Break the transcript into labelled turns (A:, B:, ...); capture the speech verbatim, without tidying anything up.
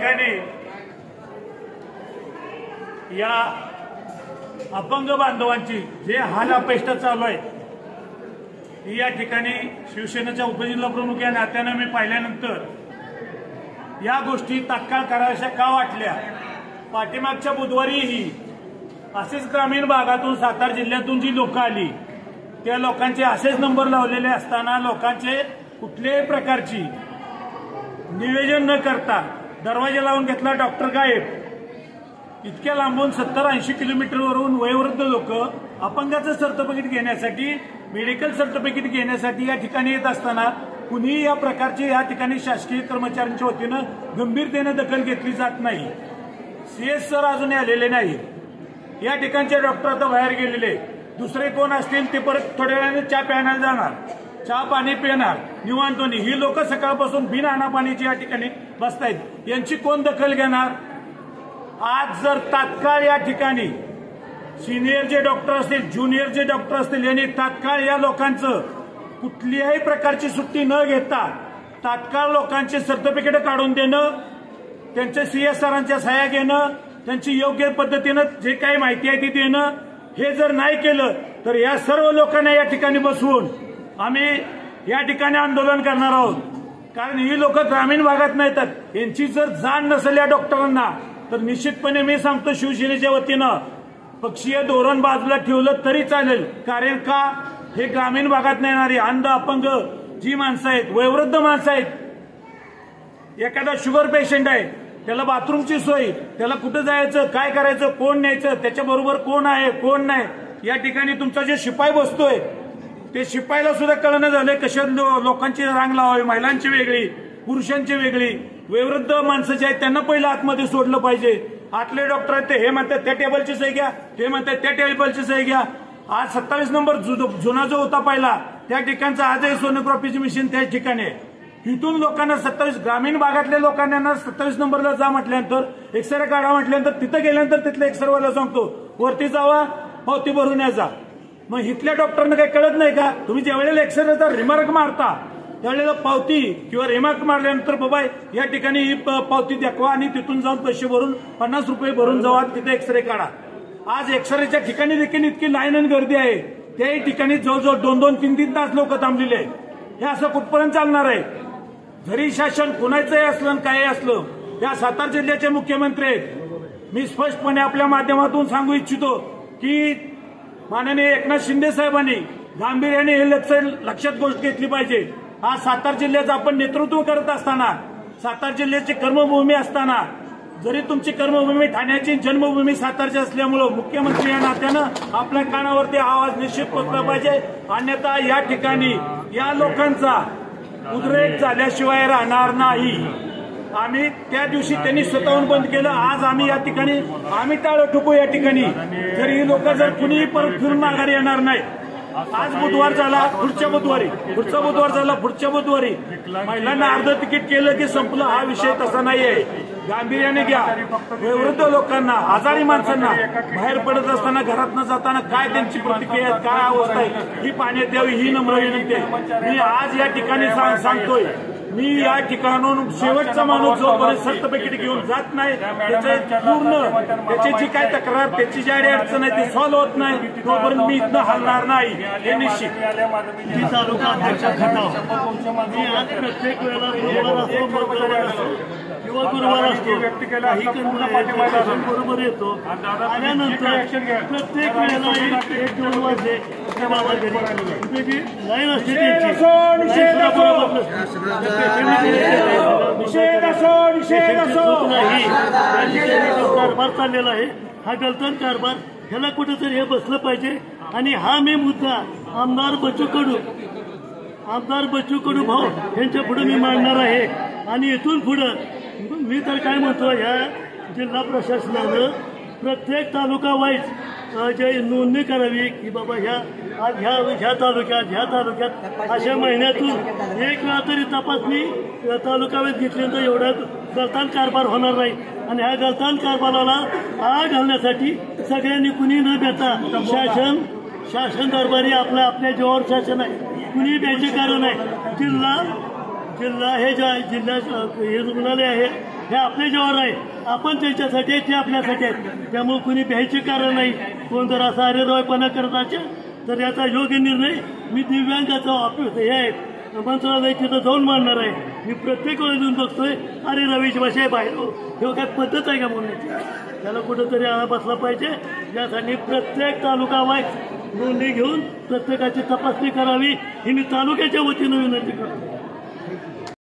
A: सगळ्यांनी या अपंग बांधवांची जे हाल अपेष्टा चालू आहे या ठिकाणी शिवसेनेच्या उपजिल्हा प्रमुख या नात्यानं मी पाहिल्यानंतर या गोष्टी तात्काळ कराव्याशा का वाटल्या। पाठीमागच्या बुधवारीही असेच ग्रामीण भागातून सातारा जिल्ह्यातून जी लोक आली त्या लोकांचे असेच नंबर लावलेले असताना लोकांचे कुठल्याही प्रकारची निवेदन न करता दरवाजा लावून घेतला डॉक्टर गायब। इतक्या लांबून सत्तर ऐंशी किलोमीटरवरून वयोवृद्ध लोक अपंगाचं सर्टिफिकेट घेण्यासाठी मेडिकल सर्टिफिकेट घेण्यासाठी या ठिकाणी येत असताना कुणीही या प्रकारची या ठिकाणी शासकीय कर्मचाऱ्यांच्या वतीनं गंभीरतेने दखल घेतली जात नाही। सीएस सर अजूनही आलेले नाही। या ठिकाणचे डॉक्टर आता बाहेर गेलेले, दुसरे कोण असतील ते परत थोड्या वेळाने चहा प्यायला जाणार, चहा पाणी पिणार निवांतोनी। ही लोक सकाळपासून बिन आणा पाण्याची या ठिकाणी बसतायत, यांची कोण दखल घेणार। आज जर तात्काळ या ठिकाणी सिनियर जे डॉक्टर असतील ज्युनियर जे डॉक्टर असतील यांनी तात्काळ या लोकांचं कुठल्याही प्रकारची सुट्टी न घेता तात्काळ लोकांचे सर्टिफिकेट काढून देणं, त्यांच्या सीएसआरांच्या सह्या घेणं, त्यांची योग्य पद्धतीनं जे काही माहिती आहे ती देणं, हे जर नाही केलं तर या सर्व लोकांना या ठिकाणी बसवून आम्ही या ठिकाणी आंदोलन करणार आहोत। कारण ही लोक ग्रामीण भागात नाहीत, यांची जर जाण नसेल या डॉक्टरांना तर निश्चितपणे मी सांगतो शिवसेनेच्या वतीनं पक्षीय धोरण बाजूला ठेवलं तरी चालेल। कारण का हे ग्रामीण भागात येणारी अंध अपंग जी माणसं आहेत, वयोवृद्ध माणसं आहेत, एखादा शुगर पेशंट आहे त्याला बाथरूमची सोय, त्याला कुठं जायचं काय करायचं कोण न्यायचं त्याच्याबरोबर कोण आहे कोण नाही। या ठिकाणी तुमचा जे शिपाई बसतोय ते शिपाईला सुद्धा कळणं झालंय कशा लोकांची रांग लावावी, महिलांची वेगळी पुरुषांची वेगळी, वयोवृद्ध माणसं जे आहेत त्यांना पहिलं आतमध्ये सोडलं पाहिजे। आतले डॉक्टर आहेत ते हे म्हणतात त्या टेबलची सही घ्या, ते म्हणतात त्या टेबलची सही घ्या। आज सत्तावीस नंबर जुना जो होता पहिला त्या ठिकाणचा आजही सोनोग्राफीची मशीन त्या ठिकाणी आहे। इथून लोकांना सत्तावीस ग्रामीण भागातल्या लोकांना सत्तावीस नंबरला जा म्हटल्यानंतर एक्सरे काढा म्हटल्यानंतर तिथं गेल्यानंतर तिथल्या एक्सरेवाला सांगतो वरती जावा पावती भरून या जा। मग इथल्या डॉक्टरना काही कळत नाही का? तुम्ही ज्या वेळेला एक्सरेचा रिमार्क मारता त्यावेळेला पावती किंवा रिमार्क मारल्यानंतर बाबा या ठिकाणी ही पावती दाखवा आणि तिथून जाऊन पैसे भरून पन्नास रुपये भरून जावा तिथे एक्सरे काढा। आज एक्सरेच्या ठिकाणी देखील इतकी लाईन आणि गर्दी आहे, त्याही ठिकाणी जवळजवळ दोन दोन तीन तीन तास लोक थांबलेले आहेत। हे असं कुठपर्यंत चालणार आहे? जरी शासन कुणाचंही असलं काही असलं, या सातारा जिल्ह्याचे मुख्यमंत्री आहेत। मी स्पष्टपणे आपल्या माध्यमातून सांगू इच्छितो की माननीय एकनाथ शिंदे साहेबांनी गांभीर्याने हे लक्ष लक्षात गोष्ट घेतली पाहिजे। आज सातारा जिल्ह्याचं आपण नेतृत्व करत असताना, सातारा जिल्ह्याची कर्मभूमी असताना, जरी तुमची कर्मभूमी ठाण्याची जन्मभूमी सातारची असल्यामुळं मुख्यमंत्री या नात्यानं आपल्या कानावरती आवाज निश्चित पोचला पाहिजे। अन्यथा या ठिकाणी या लोकांचा उद्रेक झाल्याशिवाय राहणार नाही। आम्ही त्या दिवशी त्यांनी स्वतःहून बंद केलं, आज आम्ही या ठिकाणी आम्ही टाळं ठोकू या ठिकाणी। जर ही लोक जर कुणीही परत फिरून माघारी येणार नाही। आज बुधवार झाला, पुढच्या बुधवारी पुढचा बुधवार झाला पुढच्या बुधवारी महिलांना अर्ध तिकीट केलं की संपलं। हा विषय तसा नाहीये, गांभीर्याने घ्या। वयोवृद्ध लोकांना आजारी माणसांना बाहेर पडत असताना घरात न जाताना काय त्यांची प्रतिक्रिया काय अवस्था आहे ही पाहण्यात यावी ही नम्र विनंती आहे। मी आज या ठिकाणी सांगतोय मी या ठिकाणून शेवटचा माणूस जोपर्यंत सर्टिफिकेट घेऊन जात नाही त्याचे पूर्ण त्याची जी काय तक्रार त्याची जी अडचण आहे ती सॉल्व्ह होत नाही तोपर्यंत मी इथनं हलणार नाही हे निश्चित।
B: तालुका अध्यक्ष खटाव मी आज प्रत्येक वेळेला गुरुवार असो मंगळवार असो किंवा गुरुवार असतो काही कर्मचारी बरोबर येतो, आल्यानंतर प्रत्येक वेळेला एक एक दोन वाजले त्या बाबा घरी लाईन असते कारभार चाललेला आहे। हा गलतान कारभार ह्याला कुठेतरी हे बसलं पाहिजे। आणि हा मी मुद्दा आमदार बच्चू कडू आमदार बच्चू कडू भाऊ यांच्या पुढे मी मांडणार आहे। आणि इथून पुढं मी तर काय म्हणतो ह्या जिल्हा प्रशासनानं प्रत्येक तालुका वाईज जे नोंदणी करावी की बाबा ह्या आज ह्या ह्या तालुक्यात ह्या तालुक्यात अशा महिन्यातून एक वेळा तरी तपासणी तालुका वाईज घेतल्यानंतर एवढा गलतान कारभार होणार नाही। आणि ह्या गलतान कारभाराला आळा घालण्यासाठी सगळ्यांनी कुणी न भेटा शासन शासन दरबारी आपल्या आपल्या जीवावर शासन आहे, कुणी द्यायचे कारण आहे। जिल्हा जिल्हा हे ज्या जिल्ह्यात हे रुग्णालय आहे हे आपल्या जीवावर आहे. आपण त्यांच्यासाठी आहे, ते आपल्यासाठी आहेत. त्यामुळे कुणी भ्यायचे कारण नाही. कोण जर असा अरेरवायपणा करत असेल तर याचा योग्य निर्णय मी दिव्यांगाचा ऑफिस हे आहे मंत्रालय तिथं जाऊन मांडणार आहे. मी प्रत्येक वेळेस येऊन बघतोय अरे रवीश भाषा बाहेर हे काय पद्धत आहे का म्हणण्याची. त्याला कुठंतरी आळा बसला पाहिजे. यासाठी प्रत्येक तालुका वाईज नोंदणी घेऊन प्रत्येकाची तपासणी करावी ही मी तालुक्याच्या वतीनं विनंती करतो.